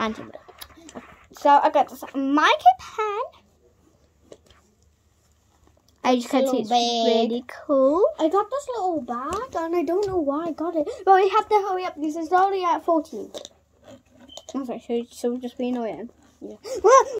and so I got this mica pen. As you can see, it's really cool. I got this little bag and I don't know why I got it. But we have to hurry up because it's only at 14. Okay, so we're just being annoying. Yeah.